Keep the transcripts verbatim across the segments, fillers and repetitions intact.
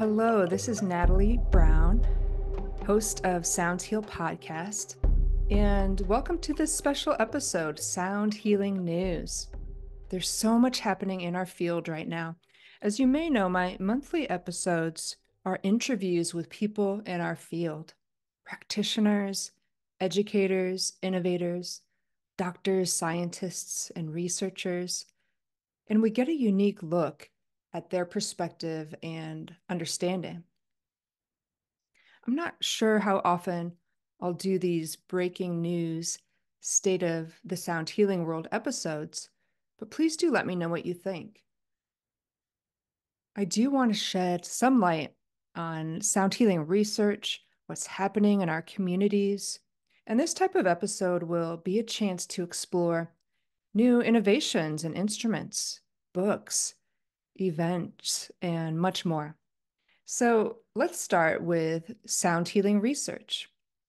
Hello, this is Natalie Brown, host of Sound Heal Podcast, and welcome to this special episode, Sound Healing News. There's so much happening in our field right now. As you may know, my monthly episodes are interviews with people in our field, practitioners, educators, innovators, doctors, scientists, and researchers, and we get a unique look at their perspective and understanding. I'm not sure how often I'll do these breaking news, state of the sound healing world episodes, but please do let me know what you think. I do want to shed some light on sound healing research, what's happening in our communities, and this type of episode will be a chance to explore new innovations and instruments, books, events, and much more. So let's start with sound healing research.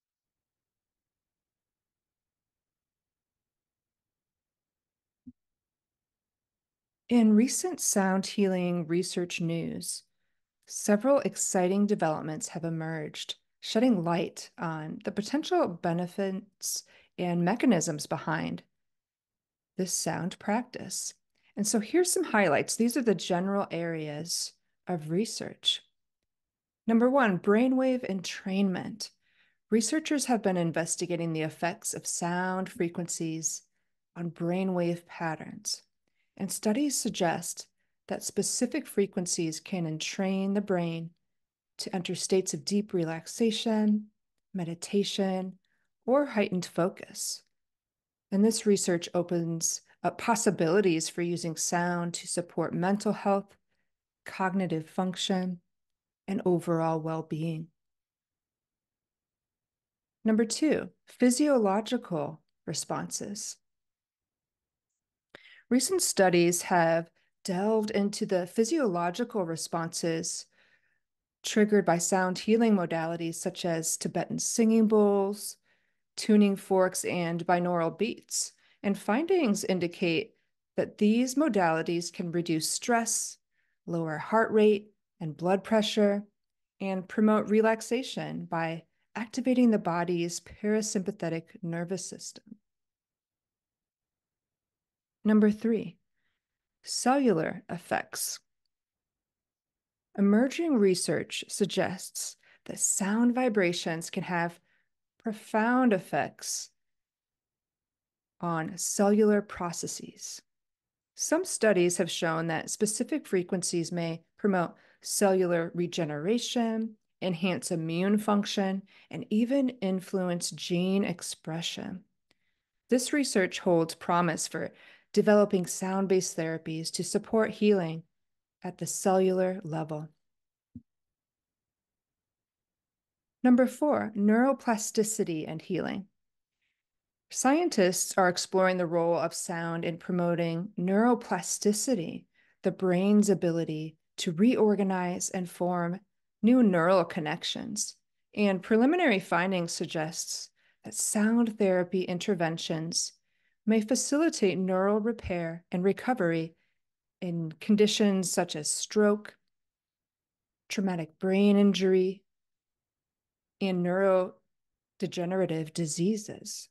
In recent sound healing research news, several exciting developments have emerged, shedding light on the potential benefits and mechanisms behind this sound practice. And so here's some highlights. These are the general areas of research. Number one, brainwave entrainment. Researchers have been investigating the effects of sound frequencies on brainwave patterns, and studies suggest that specific frequencies can entrain the brain to enter states of deep relaxation, meditation, or heightened focus. And this research opens up possibilities for using sound to support mental health, cognitive function, and overall well-being. Number two, physiological responses. Recent studies have delved into the physiological responses triggered by sound healing modalities such as Tibetan singing bowls, tuning forks, and binaural beats. And findings indicate that these modalities can reduce stress, lower heart rate and blood pressure, and promote relaxation by activating the body's parasympathetic nervous system. Number three, cellular effects. Emerging research suggests that sound vibrations can have profound effects on cellular processes. Some studies have shown that specific frequencies may promote cellular regeneration, enhance immune function, and even influence gene expression. This research holds promise for developing sound-based therapies to support healing at the cellular level. Number four, neuroplasticity and healing. Scientists are exploring the role of sound in promoting neuroplasticity, the brain's ability to reorganize and form new neural connections. And preliminary findings suggests that sound therapy interventions may facilitate neural repair and recovery in conditions such as stroke, traumatic brain injury, and neurodegenerative diseases.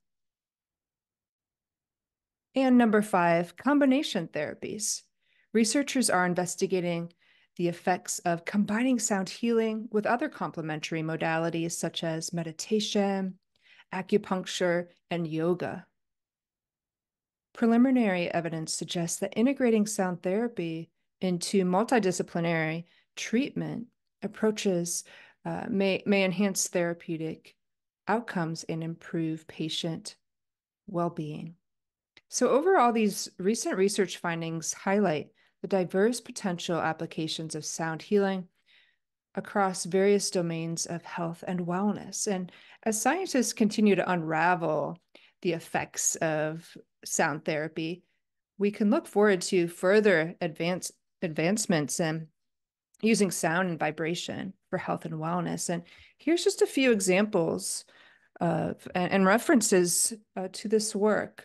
And number five, combination therapies. Researchers are investigating the effects of combining sound healing with other complementary modalities such as meditation, acupuncture, and yoga. Preliminary evidence suggests that integrating sound therapy into multidisciplinary treatment approaches uh, may, may enhance therapeutic outcomes and improve patient well-being. So overall, these recent research findings highlight the diverse potential applications of sound healing across various domains of health and wellness. And as scientists continue to unravel the effects of sound therapy, we can look forward to further advance, advancements in using sound and vibration for health and wellness. And here's just a few examples of and, and references uh, to this work.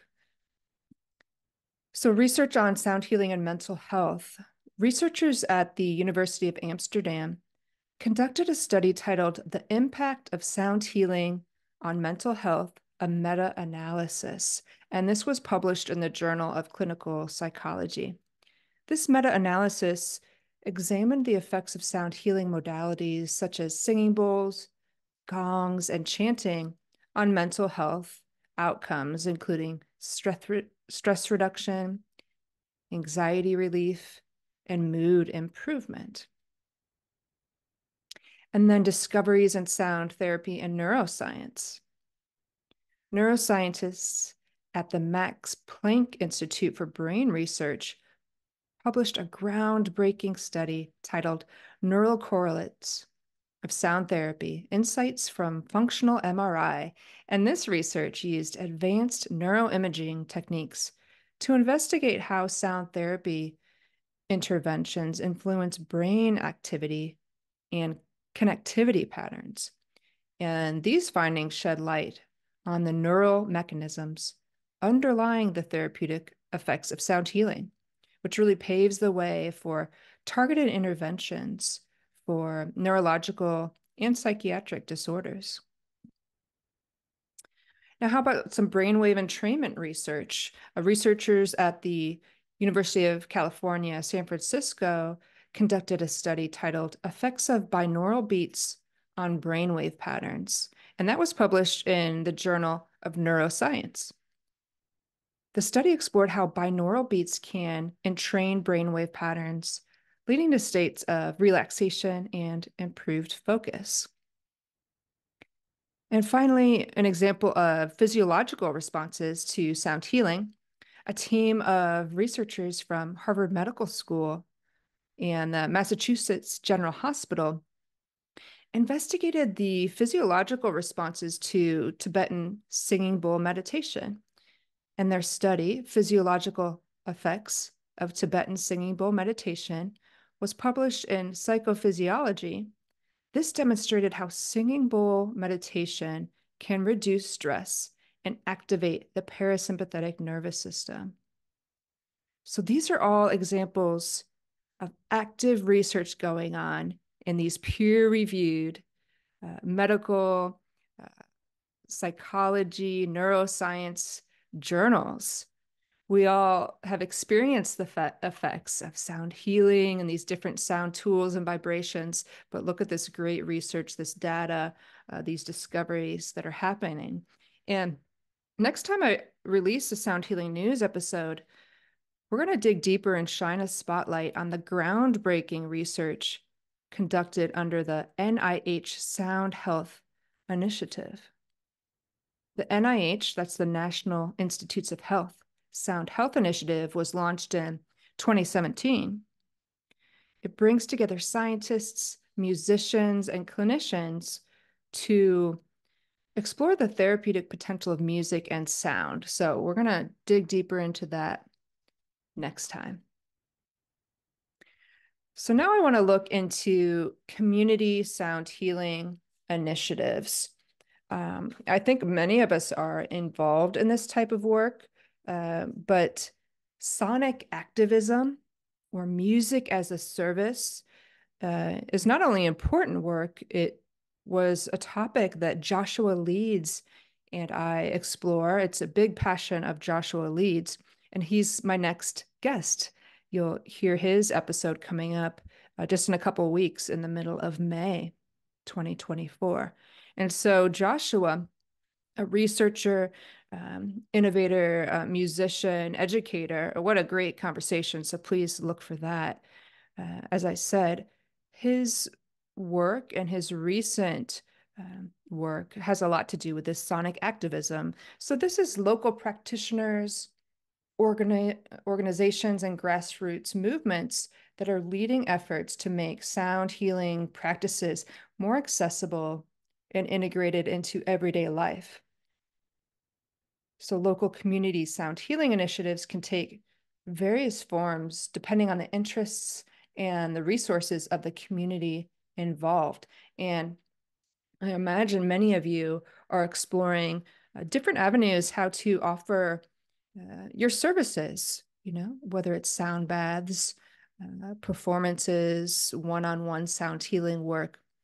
So research on sound healing and mental health. Researchers at the University of Amsterdam conducted a study titled The Impact of Sound Healing on Mental Health, a meta-analysis, and this was published in the Journal of Clinical Psychology. This meta-analysis examined the effects of sound healing modalities such as singing bowls, gongs, and chanting on mental health outcomes, including stress, re stress reduction, anxiety relief, and mood improvement. And then discoveries in sound therapy and neuroscience. Neuroscientists at the Max Planck Institute for Brain Research published a groundbreaking study titled Neural Correlates of Sound Therapy, Insights from Functional M R I. And this research used advanced neuroimaging techniques to investigate how sound therapy interventions influence brain activity and connectivity patterns. And these findings shed light on the neural mechanisms underlying the therapeutic effects of sound healing, which really paves the way for targeted interventions for neurological and psychiatric disorders. Now, how about some brainwave entrainment research? Uh, researchers at the University of California, San Francisco, conducted a study titled Effects of Binaural Beats on Brainwave Patterns, and that was published in the Journal of Neuroscience. The study explored how binaural beats can entrain brainwave patterns, leading to states of relaxation and improved focus. And finally, an example of physiological responses to sound healing. A team of researchers from Harvard Medical School and the Massachusetts General Hospital investigated the physiological responses to Tibetan singing bowl meditation. And their study, Physiological Effects of Tibetan Singing Bowl Meditation, was published in Psychophysiology. This demonstrated how singing bowl meditation can reduce stress and activate the parasympathetic nervous system. So these are all examples of active research going on in these peer-reviewed uh, medical, uh, psychology, neuroscience journals. We all have experienced the effects of sound healing and these different sound tools and vibrations, but look at this great research, this data, uh, these discoveries that are happening. And next time I release a Sound Healing News episode, we're going to dig deeper and shine a spotlight on the groundbreaking research conducted under the N I H Sound Health Initiative. The N I H, that's the National Institutes of Health, Sound Health Initiative, was launched in twenty seventeen. It brings together scientists, musicians, and clinicians to explore the therapeutic potential of music and sound. So we're going to dig deeper into that next time. So now I want to look into community sound healing initiatives. Um, I think many of us are involved in this type of work, uh, but sonic activism or music as a service uh, is not only important work, it was a topic that Joshua Leeds and I explore. It's a big passion of Joshua Leeds, and he's my next guest. You'll hear his episode coming up uh, just in a couple of weeks in the middle of May twenty twenty-four. And so Joshua, a researcher, um, innovator, uh, musician, educator, what a great conversation. So please look for that. Uh, as I said, his work and his recent um, work has a lot to do with this sonic activism. So this is local practitioners, organi organizations, and grassroots movements that are leading efforts to make sound healing practices more accessible and integrated into everyday life. So local community sound healing initiatives can take various forms depending on the interests and the resources of the community involved. And I imagine many of you are exploring uh, different avenues how to offer uh, your services, you know, whether it's sound baths, uh, performances, one-on-one sound healing work.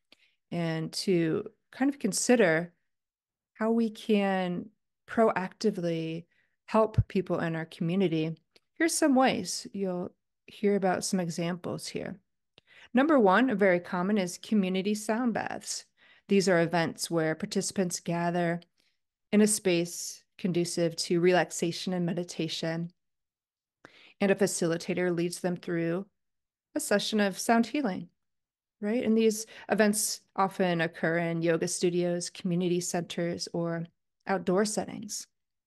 and to kind of consider how we can proactively help people in our community. Here's some ways. You'll hear about some examples here. Number one, very common, is community sound baths. These are events where participants gather in a space conducive to relaxation and meditation, and a facilitator leads them through a session of sound healing, right? And these events often occur in yoga studios, community centers, or outdoor settings.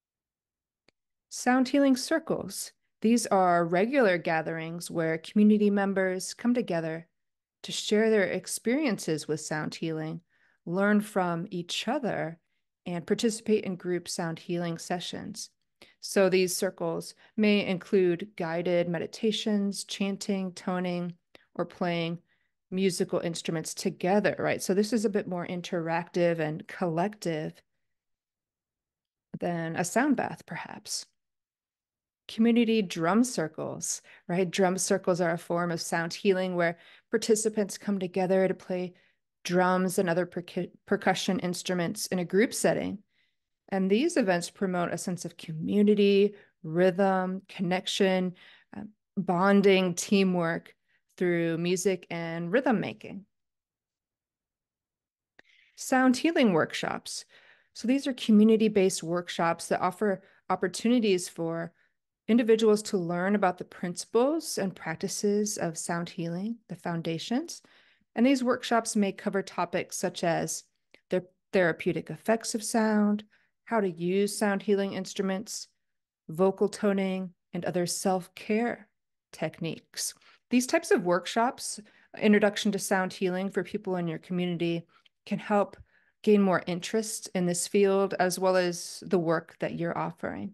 Sound healing circles. These are regular gatherings where community members come together to share their experiences with sound healing, learn from each other, and participate in group sound healing sessions. So these circles may include guided meditations, chanting, toning, or playing musical instruments together, right? So this is a bit more interactive and collective than a sound bath, perhaps. Community drum circles, right? Drum circles are a form of sound healing where participants come together to play drums and other percu percussion instruments in a group setting. And these events promote a sense of community, rhythm, connection, uh, bonding, teamwork through music and rhythm making. Sound healing workshops. So these are community-based workshops that offer opportunities for individuals to learn about the principles and practices of sound healing, the foundations. And these workshops may cover topics such as the therapeutic effects of sound, how to use sound healing instruments, vocal toning, and other self-care techniques. These types of workshops, introduction to sound healing for people in your community, can help gain more interest in this field as well as the work that you're offering.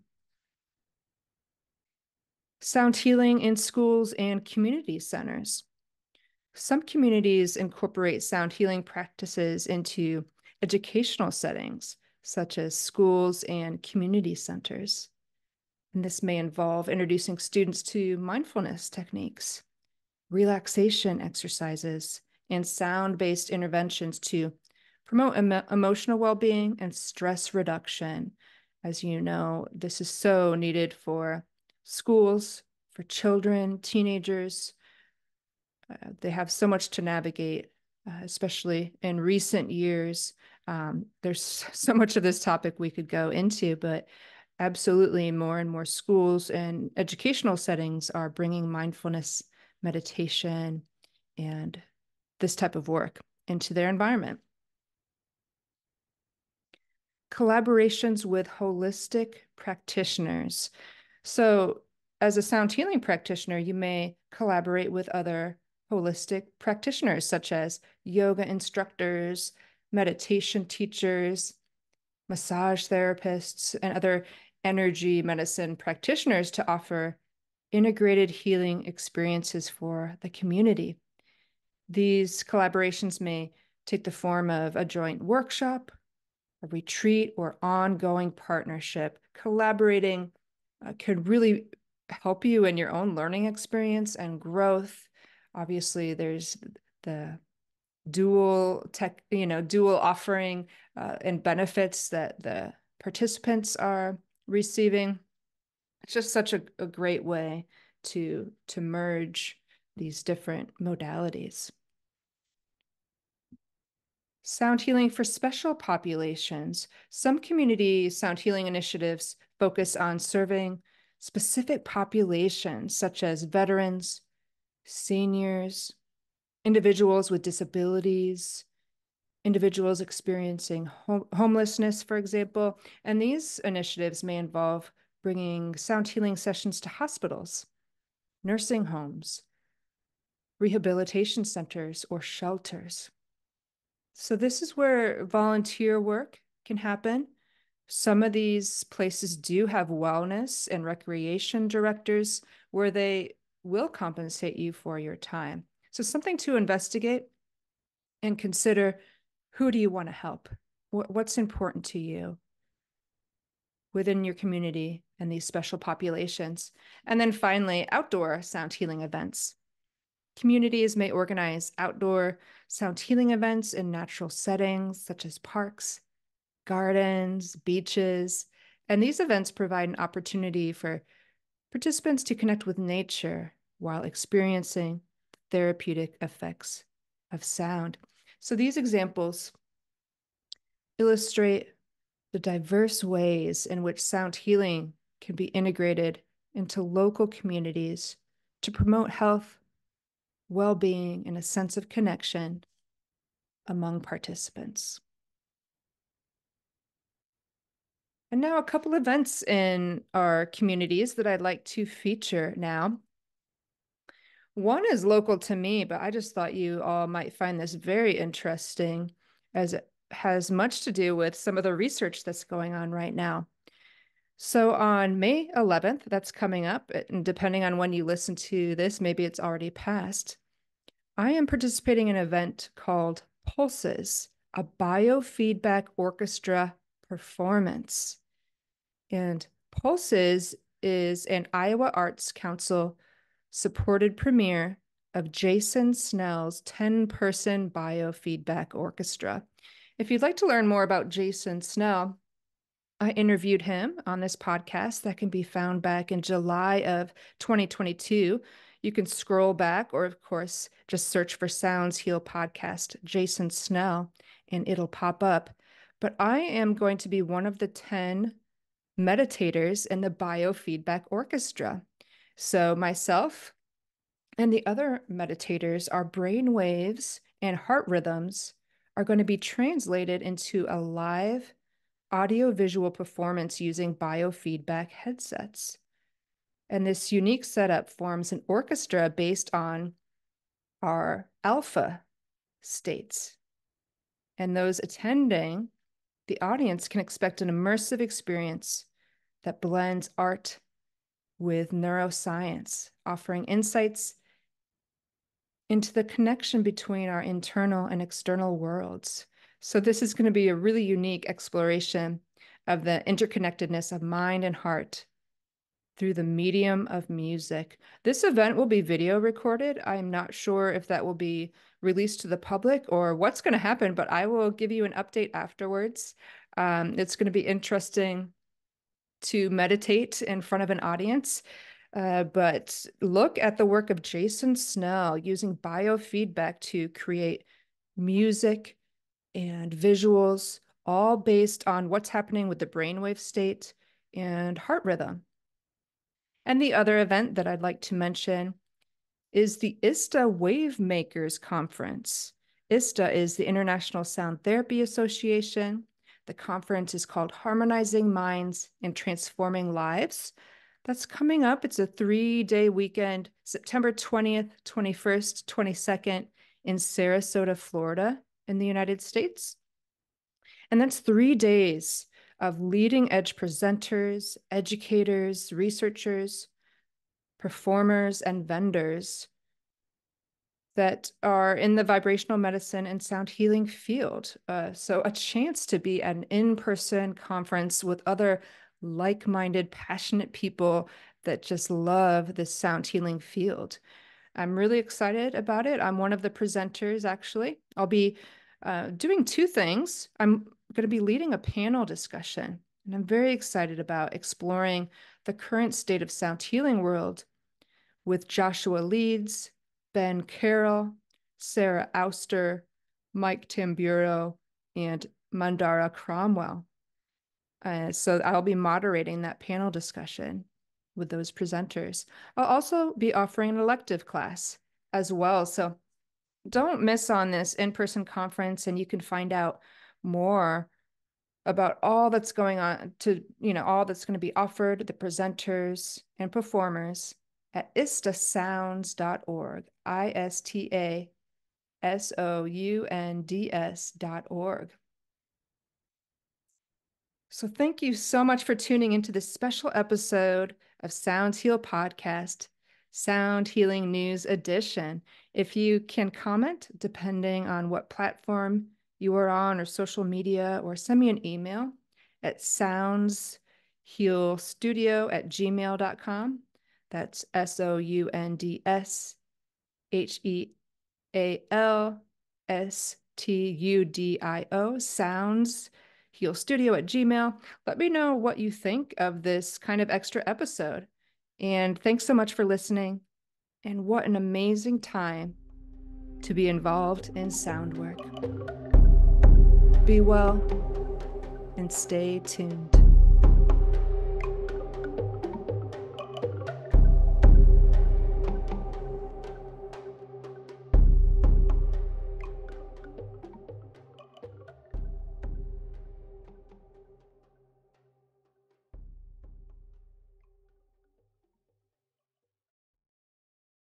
Sound healing in schools and community centers. Some communities incorporate sound healing practices into educational settings, such as schools and community centers. And this may involve introducing students to mindfulness techniques, relaxation exercises, and sound-based interventions to promote emo emotional well-being and stress reduction. As you know, this is so needed for schools, for children, teenagers. Uh, they have so much to navigate, uh, especially in recent years. Um, there's so much of this topic we could go into, but absolutely more and more schools and educational settings are bringing mindfulness, meditation, and this type of work into their environment. Collaborations with holistic practitioners. So as a sound healing practitioner, you may collaborate with other holistic practitioners, such as yoga instructors, meditation teachers, massage therapists, and other energy medicine practitioners to offer integrated healing experiences for the community. These collaborations may take the form of a joint workshop, a retreat, or ongoing partnership. Collaborating uh, could really help you in your own learning experience and growth. Obviously, there's the dual tech, you know, dual offering uh, and benefits that the participants are receiving. It's just such a, a great way to, to merge these different modalities. Sound healing for special populations. Some community sound healing initiatives focus on serving specific populations, such as veterans, seniors, individuals with disabilities, individuals experiencing hom homelessness, for example. And these initiatives may involve bringing sound healing sessions to hospitals, nursing homes, rehabilitation centers, or shelters. So this is where volunteer work can happen. Some of these places do have wellness and recreation directors where they will compensate you for your time. So something to investigate and consider, who do you want to help? What's important to you within your community and these special populations? And then finally, outdoor sound healing events. Communities may organize outdoor sound healing events in natural settings such as parks, gardens, beaches, and these events provide an opportunity for participants to connect with nature while experiencing the therapeutic effects of sound. So these examples illustrate the diverse ways in which sound healing can be integrated into local communities to promote health, well-being, and a sense of connection among participants. And now a couple events in our communities that I'd like to feature now. One is local to me, but I just thought you all might find this very interesting as it has much to do with some of the research that's going on right now. So on May eleventh, that's coming up, and depending on when you listen to this, maybe it's already passed, I am participating in an event called Pulses, a biofeedback orchestra performance. And Pulses is an Iowa Arts Council supported premiere of Jason Snell's ten-person biofeedback orchestra. If you'd like to learn more about Jason Snell, I interviewed him on this podcast that can be found back in July of twenty twenty-two. You can scroll back, or of course, just search for Sounds Heal Podcast, Jason Snell, and it'll pop up. But I am going to be one of the ten meditators in the biofeedback orchestra. So myself and the other meditators, our brain waves and heart rhythms are going to be translated into a live audio-visual performance using biofeedback headsets. And this unique setup forms an orchestra based on our alpha states. And those attending, the audience can expect an immersive experience that blends art with neuroscience, offering insights into the connection between our internal and external worlds. So this is going to be a really unique exploration of the interconnectedness of mind and heart through the medium of music. This event will be video recorded. I'm not sure if that will be released to the public or what's going to happen, but I will give you an update afterwards. Um, it's going to be interesting to meditate in front of an audience. Uh, but look at the work of Jason Snell using biofeedback to create music and visuals, all based on what's happening with the brainwave state and heart rhythm. And the other event that I'd like to mention is the ISTA Wave Makers Conference. ISTA is the International Sound Therapy Association. The conference is called Harmonizing Minds and Transforming Lives. That's coming up. It's a three-day weekend, September twentieth, twenty-first, twenty-second in Sarasota, Florida, in the United States. And that's three days of leading edge presenters, educators, researchers, performers, and vendors that are in the vibrational medicine and sound healing field. Uh, so a chance to be at an in-person conference with other like-minded, passionate people that just love this sound healing field. I'm really excited about it. I'm one of the presenters, actually. I'll be uh, doing two things. I'm going to be leading a panel discussion, and I'm very excited about exploring the current state of sound healing world with Joshua Leeds, Ben Carroll, Sarah Auster, Mike Tamburo, and Mandara Cromwell. Uh, so I'll be moderating that panel discussion with those presenters. I'll also be offering an elective class as well. So don't miss on this in-person conference, and you can find out more about all that's going on to, you know, all that's going to be offered, the presenters and performers at istasounds dot org, I S T A S O U N D S dot org. So thank you so much for tuning into this special episode of Sound Heal Podcast, Sound Healing News Edition. If you can comment, depending on what platform you are on or social media, or send me an email at soundshealstudio at gmail dot com. That's S O U N D S H E A L S T U D I O, Sounds Heal Studio at Gmail. Let me know what you think of this kind of extra episode. And thanks so much for listening. And what an amazing time to be involved in sound work. Be well and stay tuned.